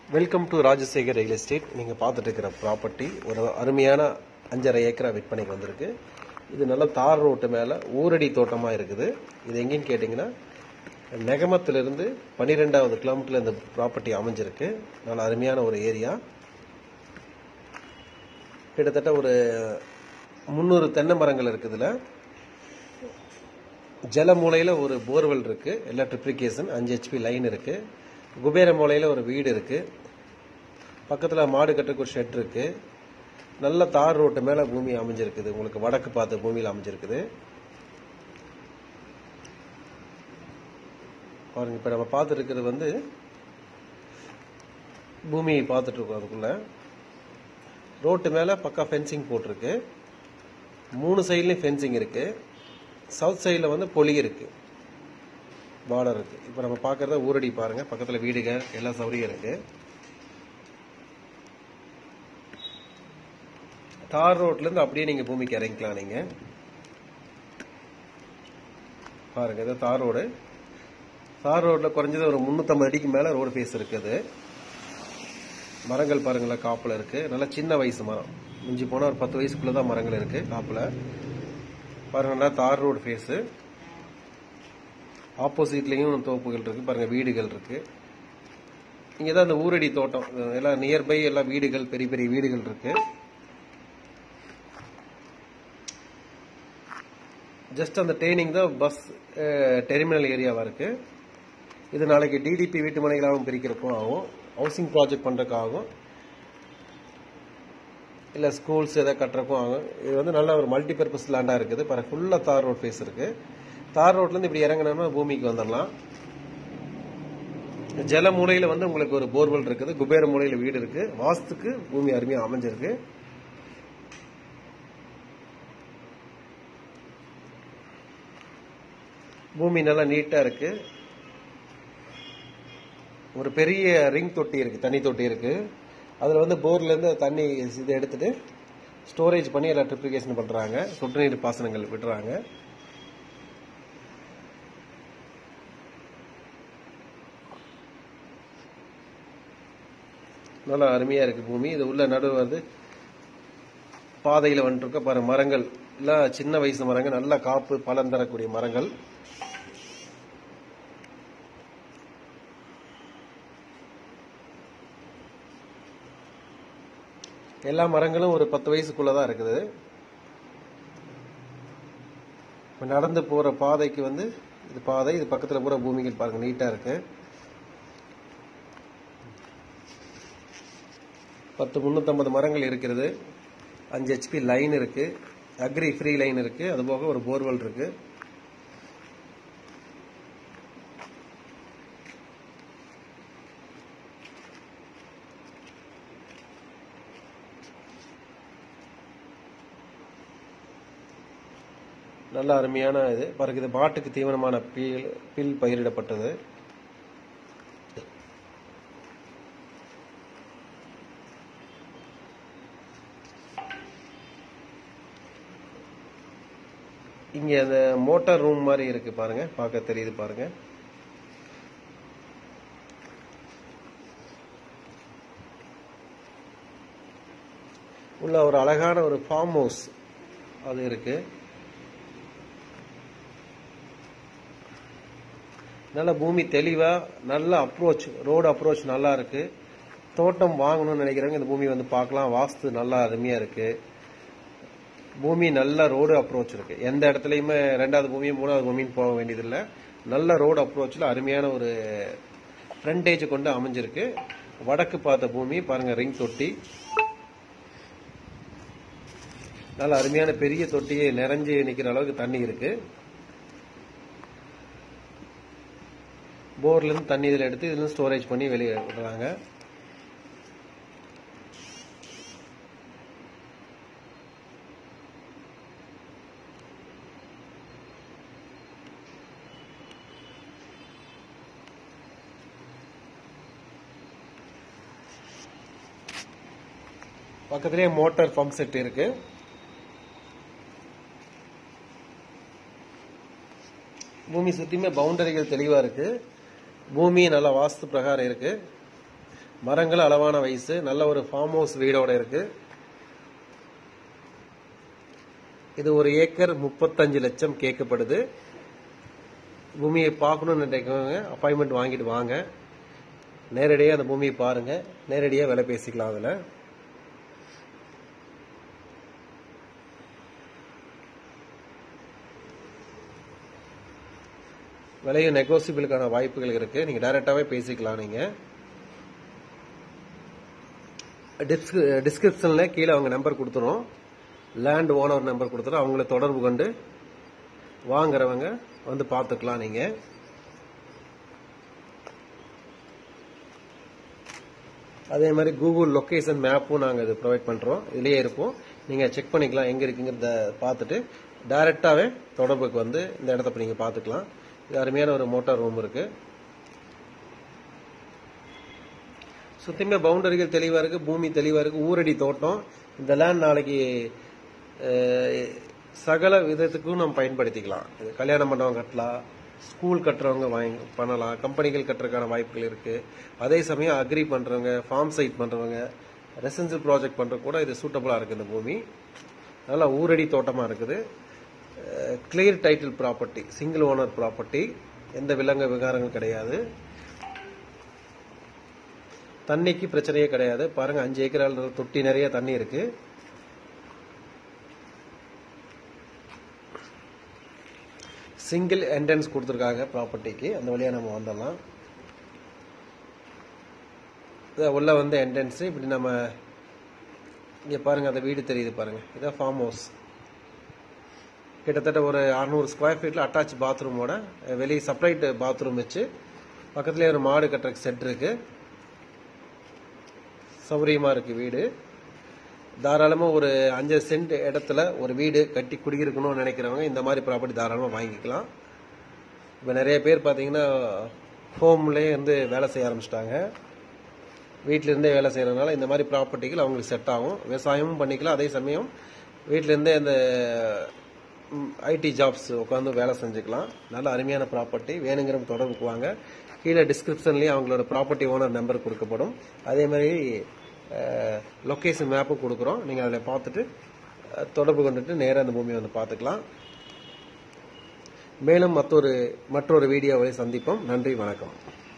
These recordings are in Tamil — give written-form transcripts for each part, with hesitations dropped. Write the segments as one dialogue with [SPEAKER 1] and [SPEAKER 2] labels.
[SPEAKER 1] Welcome to Rajasekar real estate. நீங்கள் பார்த்துட்டு இருக்கிற ப்ராப்பர்ட்டி ஒரு அருமையான 5.5 ஏக்கரா விற்பனைக்கு வந்திருக்கு. இது நல்ல தார் ரோட்டு மேலே ஊரடி தோட்டமாக இருக்குது. இது எங்கேன்னு கேட்டிங்கன்னா நெகமத்திலிருந்து 12வது கிலோமீட்டரில் இந்த ப்ராப்பர்ட்டி அமைஞ்சிருக்கு. நல்ல அருமையான ஒரு ஏரியா. கிட்டத்தட்ட ஒரு 300 தென்னை மரங்கள் இருக்குதுல. ஜல மூலையில் ஒரு போர்வெல் இருக்கு, எலக்ட்ரிஃபிகேஷன் 5 HP லைன் இருக்கு. குபேர மூலையில் ஒரு வீடு இருக்கு. பக்கத்தில் மாடு கட்டுறதுக்கு ஒரு ஷெட் இருக்கு. நல்ல தார் ரோட்டு மேலே பூமி அமைஞ்சிருக்குது. உங்களுக்கு வடக்கு பார்த்த பூமியில் அமைஞ்சிருக்குது. பாருங்க, இப்போ நம்ம பார்த்துட்டு இருக்கிறது பூமியை பார்த்துட்டு இருக்கோம். அதுக்குள்ள ரோட்டு மேலே பக்கா ஃபென்சிங் போட்டிருக்கு. 3 சைட்லையும் ஃபென்சிங் இருக்கு. சவுத் சைடில் பொலி இருக்கு, பார்டர் இருக்கு. இப்போ நம்ம பார்க்கறத ஊரடி பாருங்க. பக்கத்தில் வீடுகள் எல்லா சௌகரியம் இருக்கு. தார் ரோட்லேருந்து அப்படியே நீங்கள் பூமிக்கு இறங்கிக்கலாம். நீங்கள் பாருங்க, இது தார் ரோடு. தார் ரோட்டில் குறைஞ்சது ஒரு 350 அடிக்கு மேலே ரோடு ஃபேஸ் இருக்குது. மரங்கள் பாருங்களேன், காப்பில் இருக்கு. நல்லா சின்ன வயசு மரம், மிஞ்சி போனால் ஒரு 10 வயசுக்குள்ள தான் மரங்கள் இருக்கு காப்பில். பாருங்கன்னா தார் ரோடு ஃபேஸு. ஆப்போசிட்லேயும் தோப்புகள் இருக்கு. பாருங்க, வீடுகள் இருக்கு. இங்கே தான் இந்த ஊரடி தோட்டம். எல்லாம் நியர்பை எல்லாம் வீடுகள், பெரிய பெரிய வீடுகள் இருக்கு. ஜஸ்ட் அந்த ட்ரெயினிங் தான் பஸ் டெர்மினல் ஏரியாவா இருக்கு. இது நாளைக்கு டிடிபி வீட்டு மனைகளாகவும் பிரிக்கிறப்போ ஆகும், ஹவுசிங் ப்ராஜெக்ட் பண்றதுக்கு ஆகும், இல்ல ஸ்கூல்ஸ் எதாவது கட்டுறக்கும் ஆகும். இது நல்ல ஒரு மல்டி பர்பஸ் லேண்டா இருக்குது. பாருங்க, ஃபுல்லா தார் ரோட் ஃபேஸ் இருக்கு. தார் ரோட்ல இருந்து இப்படி இறங்கினோம்னா பூமிக்கு வந்துடலாம். ஜல மூலையில உங்களுக்கு ஒரு போர்வெல் இருக்குது. குபேர மூலையில வீடு இருக்கு. வாஸ்துக்கு பூமி அருமையா அமைஞ்சிருக்கு. பூமி நல்லா நீட்டா இருக்கு. ஒரு பெரிய ரிங் தொட்டி இருக்கு, தண்ணி தொட்டி இருக்கு. அதுல போர்ல இருந்து தண்ணி இதை எடுத்துட்டு ஸ்டோரேஜ் பண்ணி எலக்ட்ரிபிகேஷன் பண்றாங்க. சொட்டு நீர் பாசனங்கள் விடுறாங்க. நல்லா அருமையா இருக்கு பூமி. இது உள்ள நடுவு பாதையில வந்துருக்க பாரு, மரங்கள் எல்லாம் சின்ன வயசு மரங்கள், நல்ல காப்பு பலன் தரக்கூடிய மரங்கள். எல்லா மரங்களும் ஒரு 10 வயசுக்குள்ளதான் இருக்குது. நடந்து போற பாதைக்கு இது பாதை. இது பக்கத்துல பூரா பூமிகள் பாருங்க, நீட்டா இருக்கு. 350 மரங்கள் இருக்கிறது. 5 HP லைன் இருக்கு. அக்ரி ஃப்ரீ லைன் இருக்கு. அதுபோக ஒரு போர்வெல் இருக்கு. நல்ல அருமையான இது பாருங்க. இது மாட்டுக்கு தீவனமான பில் பயிரிடப்பட்டது. இங்க அந்த மோட்டார் ரூம் மாதிரி இருக்கு பாருங்க, பார்க்க தெரியுது பாருங்க. உள்ள ஒரு அழகான ஒரு ஃபார்ம் ஹவுஸ் அது இருக்கு. நல்ல பூமி தெளிவா, நல்ல அப்ரோச், ரோடு அப்ரோச் நல்லா இருக்கு. தோட்டம் வாங்கணும்னு நினைக்கிறவங்க இந்த பூமி பார்க்கலாம். வாஸ்து நல்லா அருமையா இருக்கு. பூமி நல்ல ரோடு அப்ரோச் இருக்கு. எந்த இடத்துலயுமே 2வது பூமியும் 3வது பூமியும் போக வேண்டியதில்லை. நல்ல ரோடு அப்ரோச்ல அருமையான ஒரு ஃப்ரண்டேஜ் கொண்டு அமைஞ்சிருக்கு. வடக்கு பார்த்த பூமி பாருங்க, ரிங் தொட்டி. நல்ல அருமையான பெரிய தொட்டியை நிறைஞ்சு நிக்கிற அளவுக்கு தண்ணி இருக்கு. போர்ல இருந்து தண்ணி இதில் எடுத்து இதுல ஸ்டோரேஜ் பண்ணி வெளியே விடுறாங்க. பக்கத்திலேயே மோட்டார் பம்ப் செட் இருக்கு. பூமி சுத்தியுமே பவுண்டரிகள் தெளிவா இருக்கு. பூமி நல்ல வாஸ்து பிரகாரம் இருக்கு. மரங்கள் அளவான வயசு, நல்ல ஒரு ஃபார்ம் ஹவுஸ் வீடோட இருக்கு. இது 1 ஏக்கர் 35 லட்சம் கேட்கப்படுது. பூமியை பார்க்கணும்னு நினைக்கிறவங்க அப்பாயின்மெண்ட் வாங்கிட்டு வாங்க. நேரடியாக அந்த பூமியை பாருங்க, நேரடியாக விலை பேசிக்கலாம். அதில் விலையும் நெகோசியபிளுக்கான வாய்ப்புகள் இருக்கு. நீங்க டைரக்டாவே பேசிக்கலாம். நீங்க டிஸ்கிரிப்ஷன்ல கீழே அவங்க நம்பர் கொடுத்துரும், லேண்ட் ஓனர் நம்பர் கொடுத்துரும். அவங்கள தொடர்பு கொண்டு வாங்குறவங்க வந்து பார்த்துக்கலாம். நீங்க அதே மாதிரி கூகுள் லொகேஷன் மேப்பும் நாங்கள் இது ப்ரொவைட் பண்றோம். இதுலயே இருக்கும், நீங்க செக் பண்ணிக்கலாம் எங்க இருக்குங்கிறத பார்த்துட்டு டைரக்டாவே தொடர்புக்கு வந்து இந்த இடத்த நீங்க பார்த்துக்கலாம். இது அருமையான ஒரு மோட்டார் ரூம் இருக்கு. சுத்தியுமே பவுண்டரிகள் தெளிவா இருக்கு, பூமி தெளிவா இருக்கு, ஊரடி தோட்டம். இந்த லேண்ட் நாளைக்கு சகல விதத்துக்கும் நம்ம பயன்படுத்திக்கலாம். கல்யாணம் பண்ணவங்க கட்டலாம், ஸ்கூல் கட்டுறவங்க பண்ணலாம், கம்பெனிகள் கட்டுறதுக்கான வாய்ப்புகள் இருக்கு. அதே சமயம் அக்ரி பண்றவங்க, ஃபார்ம் சைட் பண்றவங்க, ரெசிடென்சியல் ப்ராஜெக்ட் பண்ற கூட இது சூட்டபிளா இருக்கு. இந்த பூமி நல்லா ஊரடி தோட்டமா இருக்குது. Clear title property, single owner property, எந்த விலங்கு விகாரங்கள் கிடையாது. தண்ணிக்கு பிரச்சனையே கிடையாது. பாருங்க 5 ஏக்கரால் தொட்டி நிறைய தண்ணி இருக்கு. சிங்கிள் என்ட்ரன்ஸ் கொடுத்துருக்காங்க ப்ராப்பர்ட்டிக்கு. அந்த வழியா நம்ம வந்துடலாம். உள்ள வந்து என்ட்ரன்ஸ் இப்படி நம்ம இங்க பாருங்க, அந்த வீடு தெரியுது பாருங்க. இதான் ஃபார்ம் ஹவுஸ். கிட்டத்தட்ட ஒரு 600 ஸ்கொயர் ஃபீட்ல அட்டாச் பாத்ரூமோட வெளியே செப்பரேட் பாத்ரூம் வச்சு பக்கத்துலேயே ஒரு மாடு கட்டுறதுக்கு செட் இருக்கு. சௌகரியமா இருக்கு வீடு. தாராளமா ஒரு 5 சென்ட் இடத்துல ஒரு வீடு கட்டி குடியிருக்கணும்னு நினைக்கிறவங்க இந்த மாதிரி ப்ராப்பர்ட்டி தாராளமா வாங்கிக்கலாம். இப்ப நிறைய பேர் பாத்தீங்கன்னா ஹோம்லயே இருந்து வேலை செய்ய ஆரம்பிச்சிட்டாங்க. வீட்டில இருந்தே வேலை செய்யறதுனால இந்த மாதிரி ப்ராப்பர்ட்டிகள் அவங்களுக்கு செட் ஆகும். விவசாயமும் பண்ணிக்கலாம், அதே சமயம் வீட்டில இருந்தே இந்த ஐடி ஜாப்ஸ் உட்காந்து வேலை செஞ்சுக்கலாம். நல்ல அருமையான ப்ராப்பர்ட்டி. வேணுங்கிறவங்க தொடர்புக்கு வாங்க. கீழே டிஸ்கிரிப்ஷன்லயும் அவங்களோட ப்ராப்பர்ட்டி ஓனர் நம்பர் கொடுக்கப்படும். அதே மாதிரி லொகேஷன் மேப்பும் கொடுக்குறோம். நீங்க அதில் பார்த்துட்டு தொடர்பு கொண்டுட்டு நேராக அந்த பூமியை வந்து பார்த்துக்கலாம். மேலும் மற்றொரு வீடியோவை சந்திப்போம். நன்றி, வணக்கம்.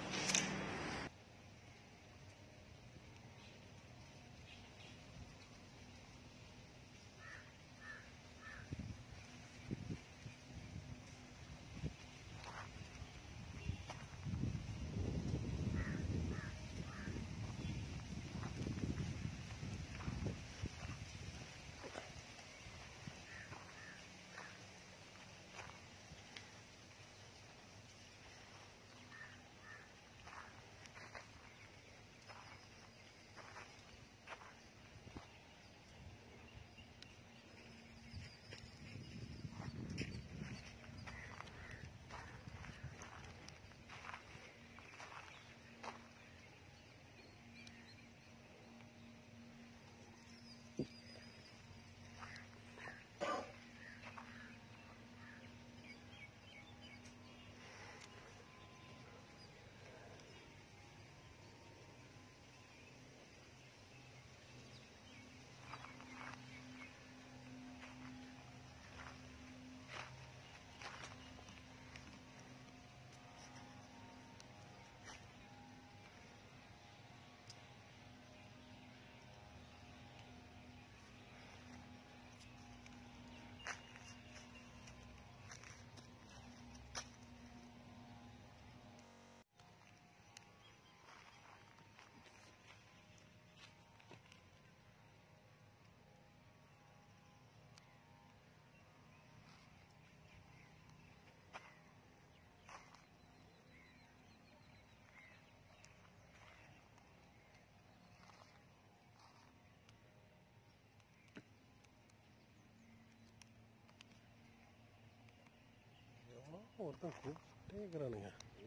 [SPEAKER 1] ஒருத்தன் கூப்பிட்டே இருக்கிறானுங்க.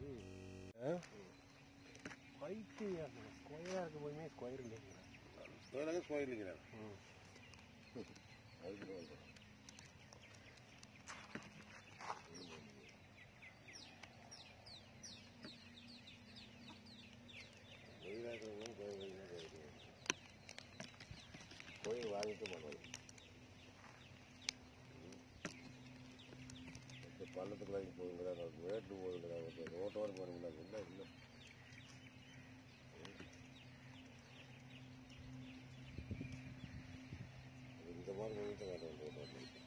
[SPEAKER 1] ஸ்கொயரா இருக்க போயுமே ஸ்கொயர் இல்லைங்கிறேன். அதுக்கு
[SPEAKER 2] போய் வாங்கிட்டு பண்ணுவோம். பள்ளத்துக்கு வாங்கி போகுங்களா, ரேட்டு போகுங்களா, ரோட்டோடு போனீங்களா, இல்லை இல்லை. இந்த மாதிரி வாங்கிட்டு வேறு ரோட்டோடு